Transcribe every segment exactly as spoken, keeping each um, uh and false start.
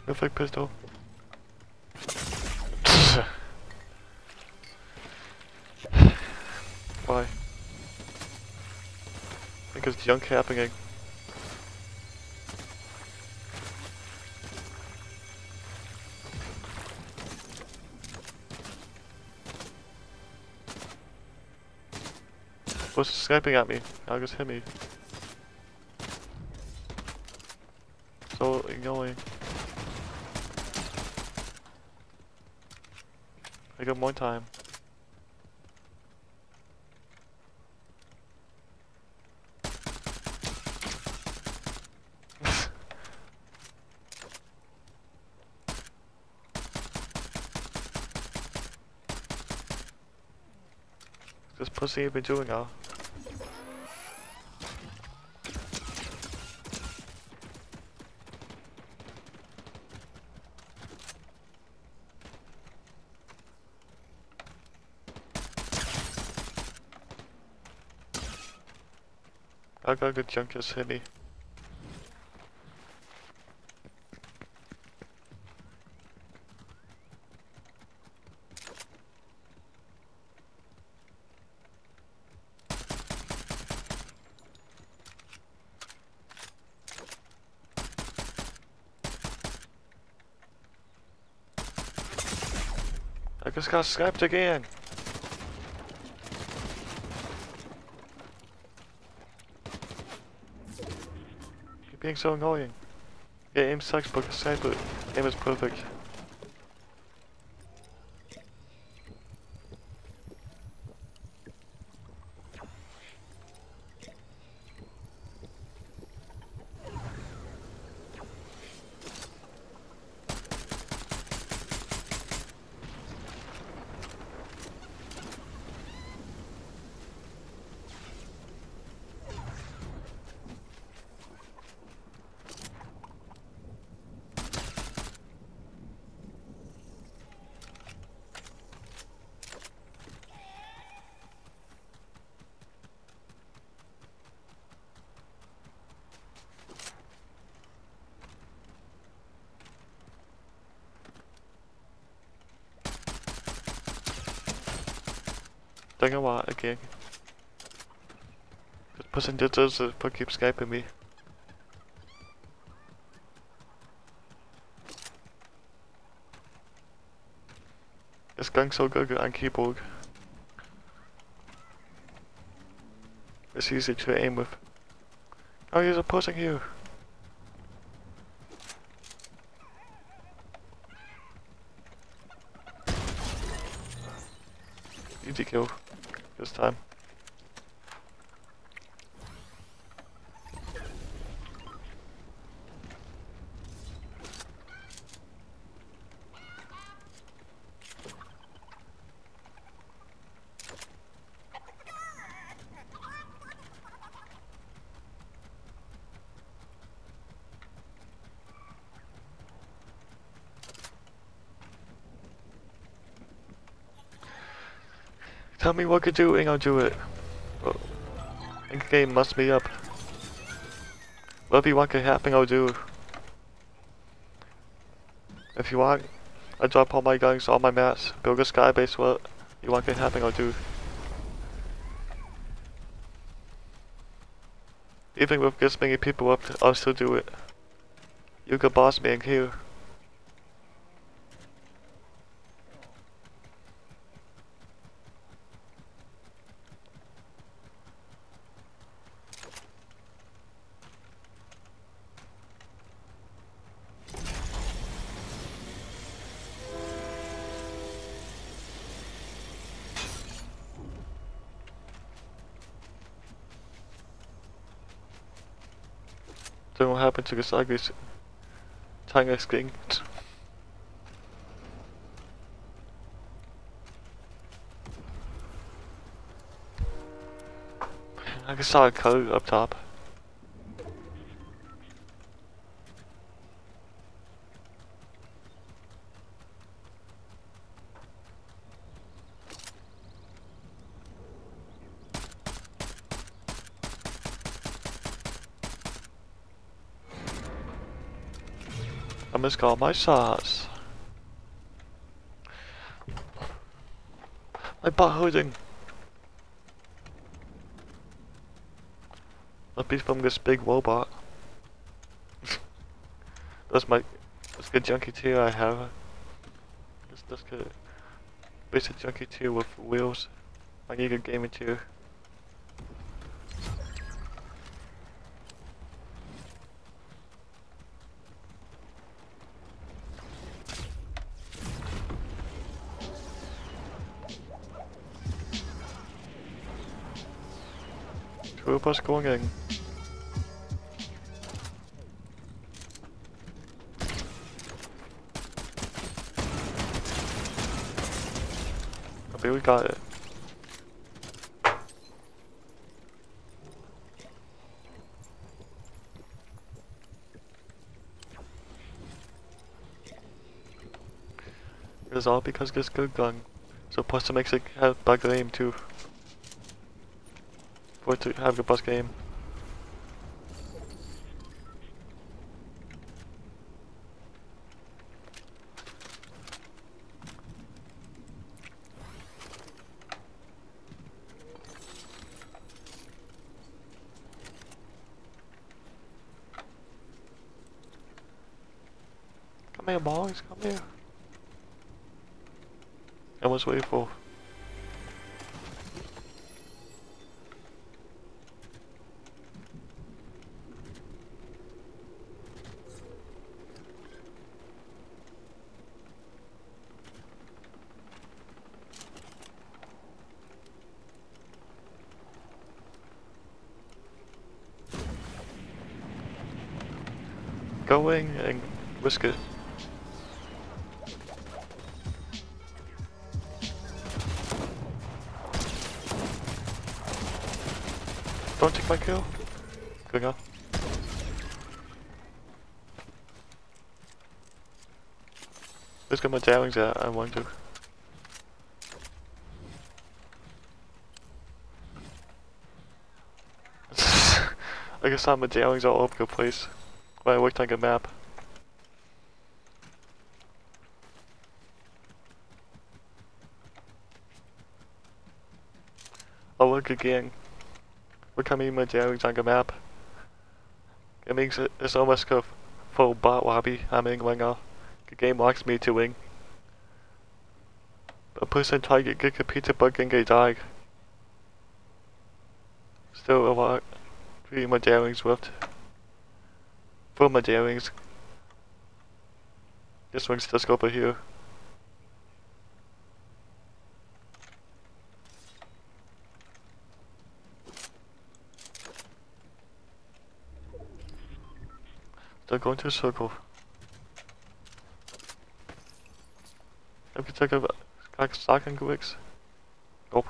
Perfect pistol. Why? Because junk happening. What's sniping at me? Now just hit me. So annoying. I got more time. This pussy ain't been doing all. I got a good junk just hit me. I just got sniped again. You're being so annoying. Yeah, aim sucks, but the sniper aim is perfect. Don't know what again. This person just does it but keeps Skyping me. It's going so good on keyboard. It's easy to aim with. Oh, he's opposing you. Easy kill this time. Tell me what to do and I'll do it. Oh, the game must be up. Whatever you want to happen, I'll do. If you want, I drop all my guns, all my mats, build a sky base, what you want to happen, I'll do. Even with this many people up, I'll still do it. You can boss me in here. Don't know what happened to this ugly tiny skin. I just saw a code up top. I missed all my shots. My butt hurting. Must be from this big robot. That's my that's good junkie too I have. That's that's good. Basic junkie too with wheels. I need a gaming too. Two of us going in. Okay, we got it. It's all because of this good gun. So plus it makes it have better aim too. For it to have a best game. Come here boys, come here. I was waiting for. Going and risk it. Don't take my kill. Good enough. Let's get my downings out, I want to. I guess I'm my downings all over the place. When I looked on a map. I'll look again. Look how many my downings on the map. It makes it, it's almost a full bot lobby I'm in right now. The game wants me to win. A person tried to get a pizza bug and they died. Still a lot. Three my downings left. Four my downings. This one's just over here. They're going to a circle. I can take a back stock and Gwix. Nope.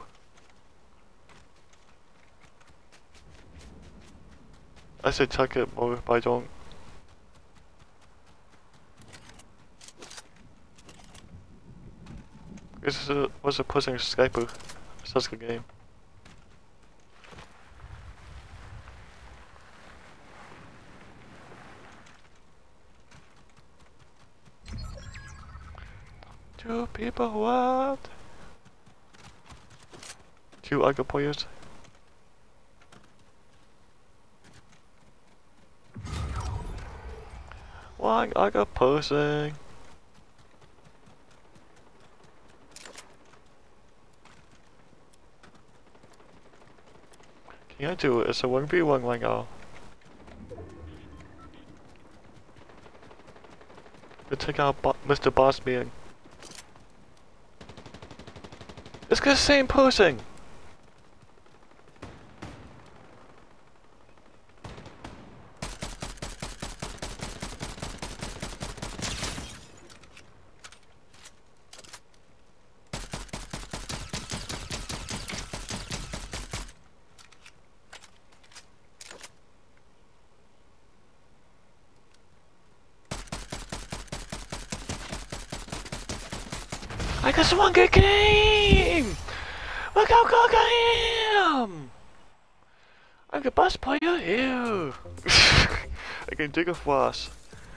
I said tuck it more, but I don't. This is a, was a pushing Skyper. Such a good game. Two people left. Two other players. One other person. Can I do it? It's a one v one right now. To take out Bo Mister Boss Man. It's the same person! I just want to get him! Look how cool I am! I'm the best player here! I can dig a floss.